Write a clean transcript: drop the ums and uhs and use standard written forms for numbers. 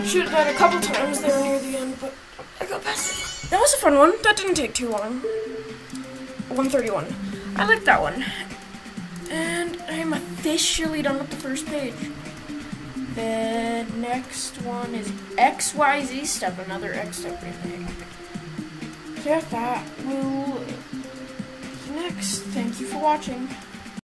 shoot that a couple times there near the end, but I got past it. That was a fun one. That didn't take too long. 131. I like that one. And I'm officially done with the first page. The next one is XYZ Step, another X Step remake. So yeah, that will be next. Thank you for watching.